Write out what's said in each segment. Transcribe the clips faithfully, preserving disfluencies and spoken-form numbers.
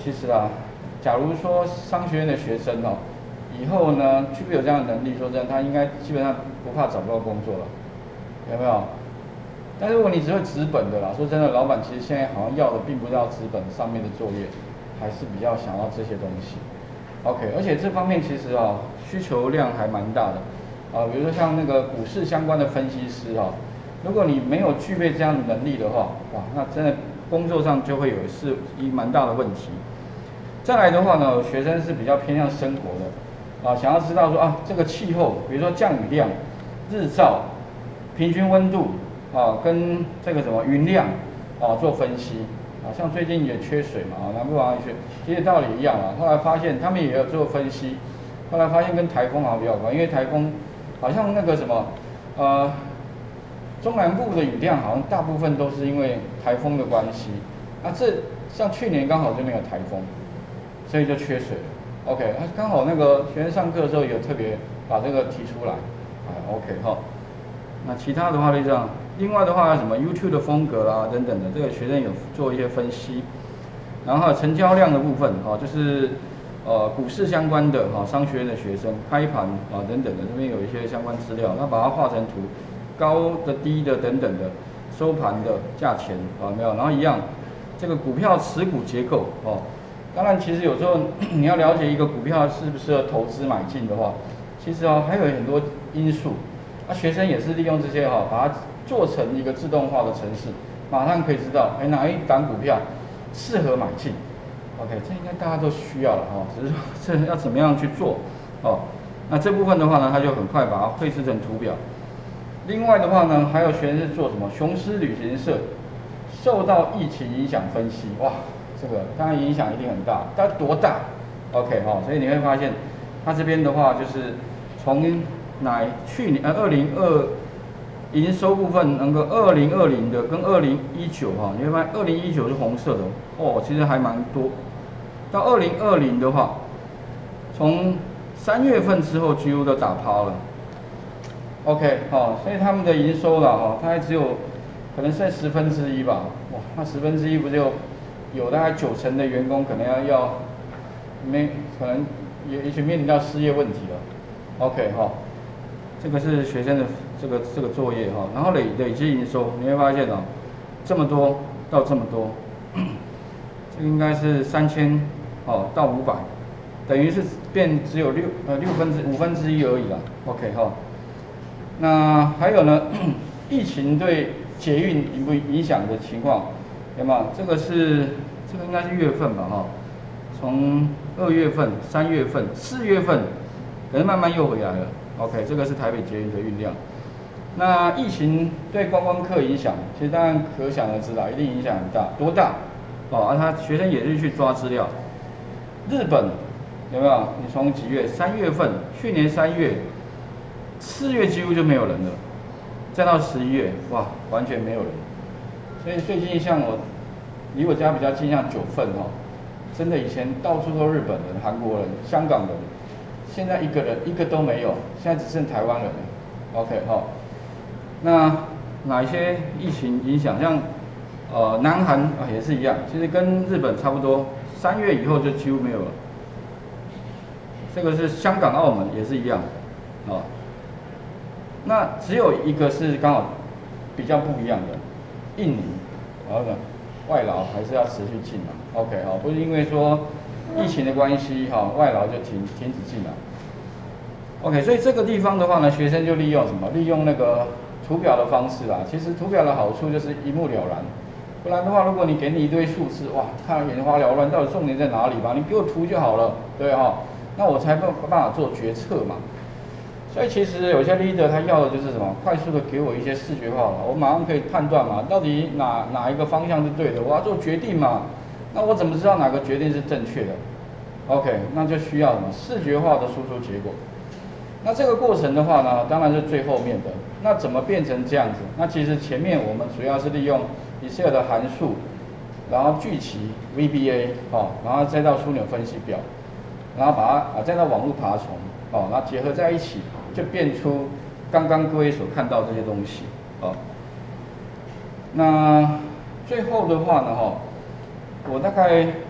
其实啊，假如说商学院的学生哦，以后呢具备有这样的能力，说真的，他应该基本上不怕找不到工作了，有没有？但如果你只会纸本的啦，说真的，老板其实现在好像要的并不是要纸本上面的作业，还是比较想要这些东西。OK， 而且这方面其实啊、哦、需求量还蛮大的，啊、呃，比如说像那个股市相关的分析师啊、哦，如果你没有具备这样的能力的话，哇，那真的工作上就会有是一蛮大的问题。再来的话呢，学生是比较偏向生活的，啊，想要知道说啊这个气候，比如说降雨量、日照、平均温度。啊，跟这个什么云量啊做分析啊，像最近也缺水嘛，啊，南部好像也缺，其实道理一样啊。后来发现他们也有做分析，后来发现跟台风好像比较有关，因为台风好像那个什么呃中南部的雨量好像大部分都是因为台风的关系，啊，这像去年刚好就没有台风，所以就缺水了。OK， 啊，刚好那个学生上课的时候有特别把这个提出来，啊 ，OK 哈。那其他的话就这样，另外的话什么 YouTube 的风格啦等等的，这个学生有做一些分析，然后成交量的部分啊，就是呃股市相关的哈，商学院的学生开盘啊等等的，这边有一些相关资料，那把它画成图，高的低的等等的，收盘的价钱啊没有，然后一样，这个股票持股结构哦，当然其实有时候你要了解一个股票适不适合投资买进的话，其实哦还有很多因素。那、啊、学生也是利用这些哈、哦，把它做成一个自动化的程式，马上可以知道，哎哪一档股票适合买进。OK， 这应该大家都需要了哈、哦，只是说这要怎么样去做哦。那这部分的话呢，他就很快把它绘制成图表。另外的话呢，还有学生是做什么？雄狮旅行社受到疫情影响分析，哇，这个当然影响一定很大，但多大 ？OK 哈、哦，所以你会发现，他这边的话就是从哪去年呃二零二营收部分能够二零二零的跟二零一九哈，你会发现二零一九是红色的哦，其实还蛮多。到二零二零的话，从三月份之后几乎都打趴了。OK 哦，所以他们的营收啦哈，大概只有可能剩十分之一吧。哇，那十分之一不就有大概九成的员工可能要要没可能也也许面临到失业问题了。OK 哈、哦。这个是学生的这个这个作业哈，然后累累积营收，你会发现哦，这么多到这么多，这应该是三千哦到五百，等于是变只有六呃六分之五分之一而已啦。OK 哈，那还有呢，疫情对捷运影不影响的情况，有没有？这个是这个应该是月份吧哈，从二月份、三月份、四月份，可能慢慢又回来了。OK， 这个是台北捷运的运量。那疫情对观光客影响，其实当然可想而知啦，一定影响很大，多大？哦，而、啊、他学生也是去抓资料。日本有没有？你从几月？三月份，去年三月，四月几乎就没有人了，再到十一月，哇，完全没有人。所以最近像我离我家比较近，像九份哦，真的以前到处都日本人、韩国人、香港人。现在一个人一个都没有，现在只剩台湾人了。OK 哈、哦，那哪一些疫情影响？像呃南韩啊也是一样，其实跟日本差不多，三月以后就几乎没有了。这个是香港、澳门也是一样，哦。那只有一个是刚好比较不一样的，印尼，然后呢外劳还是要持续进来。OK 哈、哦，不是因为说疫情的关系哈、哦，外劳就停停止进来。OK， 所以这个地方的话呢，学生就利用什么？利用那个图表的方式啊。其实图表的好处就是一目了然。不然的话，如果你给你一堆数字，哇，看得眼花缭乱，到底重点在哪里吧？你给我图就好了，对哈、哦？那我才有办法做决策嘛。所以其实有些 leader 他要的就是什么？快速的给我一些视觉化，我马上可以判断嘛，到底哪哪一个方向是对的，我要做决定嘛。那我怎么知道哪个决定是正确的 ？OK， 那就需要什么视觉化的输出结果。那这个过程的话呢，当然是最后面的。那怎么变成这样子？那其实前面我们主要是利用 Excel 的函数，然后聚集 V B A 哦，然后再到枢纽分析表，然后把它啊再到网络爬虫哦，然后结合在一起，就变出刚刚各位所看到这些东西哦。那最后的话呢，哈、哦，我大概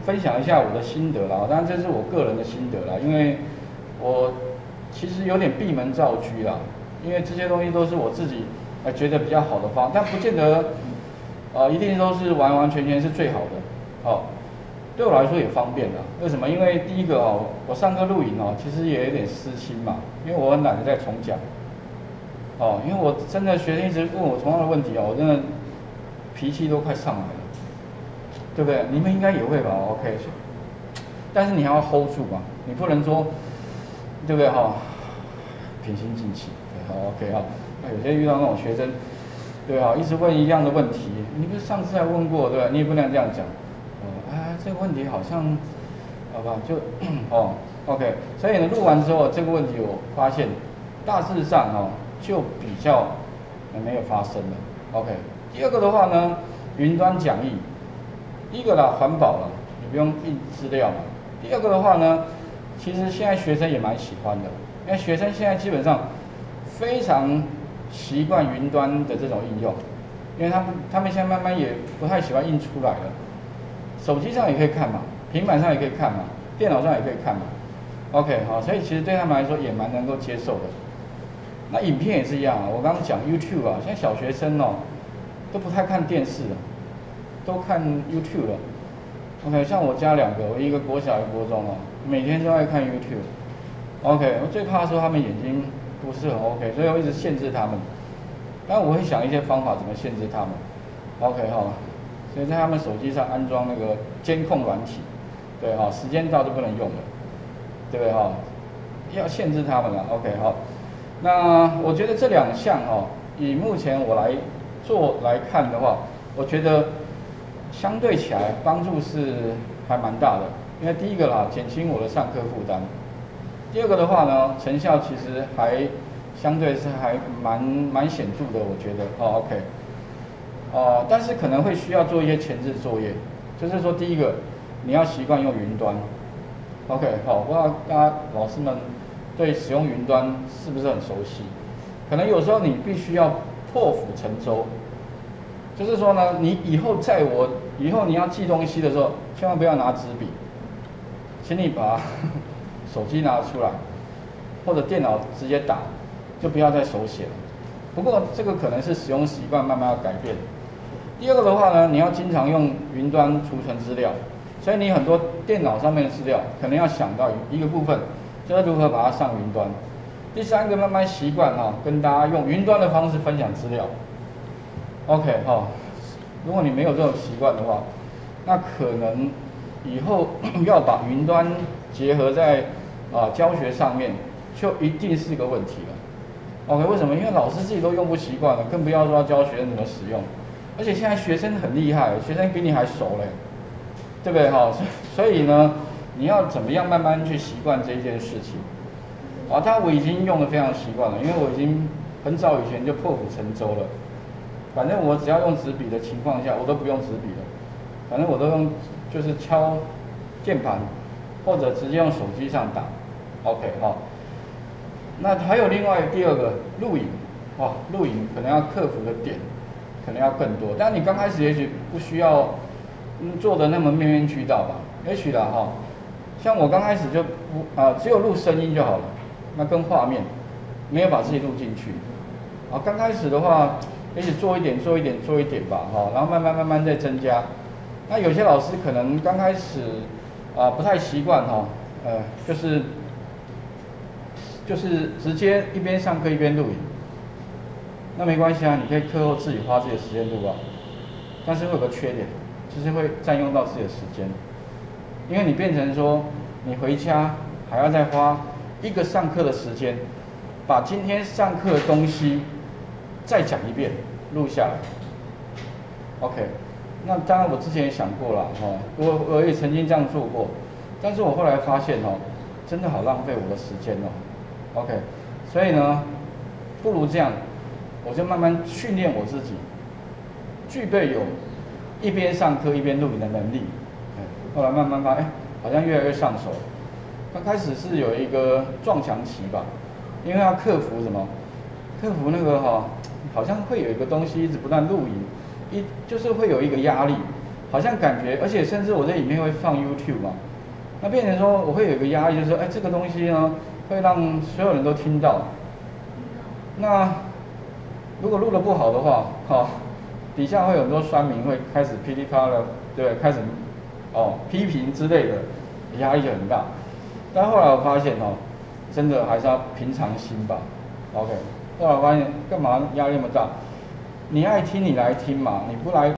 分享一下我的心得啦，当然这是我个人的心得啦，因为我其实有点闭门造车啦，因为这些东西都是我自己呃觉得比较好的方，但不见得呃一定都是完完全全是最好的，哦。对我来说也方便啦，为什么？因为第一个哦，我上课录影哦，其实也有点私心嘛，因为我很懒得再重讲。哦，因为我真的学生一直问我同样的问题哦，我真的脾气都快上来了，对不对？你们应该也会吧 ？OK， 但是你还要 hold 住嘛，你不能说，对不对哈、哦？平心静气，对，好 OK 哈、哦。那有些遇到那种学生，对啊，一直问一样的问题，你不是上次还问过，对吧？你也不能这样讲。啊，这个问题好像，好吧，就哦 ，OK， 所以呢，录完之后这个问题我发现，大致上哦就比较没有发生了 ，OK。第二个的话呢，云端讲义，第一个啦环保了，你不用印资料嘛。第二个的话呢，其实现在学生也蛮喜欢的，因为学生现在基本上非常习惯云端的这种应用，因为他们他们现在慢慢也不太喜欢印出来了。手机上也可以看嘛，平板上也可以看嘛，电脑上也可以看嘛。OK， 好，所以其实对他们来说也蛮能够接受的。那影片也是一样啊，我刚刚讲 YouTube 啊，现在小学生哦都不太看电视了，都看 YouTube 了。OK， 像我家两个，我一个国小一个国中哦，每天都在看 YouTube。OK， 我最怕说他们眼睛不是很 OK， 所以我一直限制他们。但我会想一些方法怎么限制他们。OK 哈。所以在他们手机上安装那个监控软体，对哈、哦，时间到就不能用了，对不对哈、哦？要限制他们了 ，OK 好。那我觉得这两项哦，以目前我来做来看的话，我觉得相对起来帮助是还蛮大的，因为第一个啦，减轻我的上课负担；第二个的话呢，成效其实还相对是还蛮蛮显著的，我觉得哦 ，OK。呃，但是可能会需要做一些前置作业，就是说，第一个，你要习惯用云端 ，OK， 好，不知道大家老师们对使用云端是不是很熟悉？可能有时候你必须要破釜沉舟，就是说呢，你以后在我以后你要记东西的时候，千万不要拿纸笔，请你把手机拿出来，或者电脑直接打，就不要再手写了。不过这个可能是使用习惯慢慢要改变。第二个的话呢，你要经常用云端储存资料，所以你很多电脑上面的资料可能要想到一个部分，就是如何把它上云端。第三个，慢慢习惯哈，跟大家用云端的方式分享资料。OK 哈，如果你没有这种习惯的话，那可能以后要把云端结合在啊教学上面，就一定是个问题了。OK， 为什么？因为老师自己都用不习惯了，更不要说要教学生怎么使用。而且现在学生很厉害，学生比你还熟嘞，对不对哈？所以呢，你要怎么样慢慢去习惯这一件事情？啊，当然我已经用的非常习惯了，因为我已经很早以前就破釜沉舟了。反正我只要用纸笔的情况下，我都不用纸笔了，反正我都用就是敲键盘，或者直接用手机上打。OK 哈。那还有另外第二个录影，哇，录影可能要克服的点可能要更多，但你刚开始也许不需要嗯做的那么面面俱到吧，也许啦哈，像我刚开始就不啊、呃、只有录声音就好了，那跟画面没有把自己录进去，啊刚开始的话也许做一点做一点做一点吧哈，然后慢慢慢慢再增加，那有些老师可能刚开始啊、呃、不太习惯哈，呃就是就是直接一边上课一边录影。那没关系啊，你可以课后自己花自己的时间录啊，但是会有个缺点，就是会占用到自己的时间，因为你变成说你回家还要再花一个上课的时间，把今天上课的东西再讲一遍，录下来。OK， 那当然我之前也想过了哈、哦，我我也曾经这样做过，但是我后来发现哦，真的好浪费我的时间哦。OK， 所以呢，不如这样。我就慢慢训练我自己，具备有一边上课一边录影的能力。后来慢慢发现，哎，好像越来越上手。刚开始是有一个撞墙期吧，因为要克服什么？克服那个哈、哦，好像会有一个东西一直不断录影，一就是会有一个压力。 好像感觉，而且甚至我这影片会放 YouTube 嘛，那变成说我会有一个压力，就是说，哎，这个东西呢会让所有人都听到。那如果录得不好的话，哈、哦，底下会有很多酸民会开始噼里啪啦，对，开始哦批评之类的，压力就很大。但后来我发现哦，真的还是要平常心吧。OK， 后来我发现干嘛压力那么大？你爱听你来听嘛，你不来。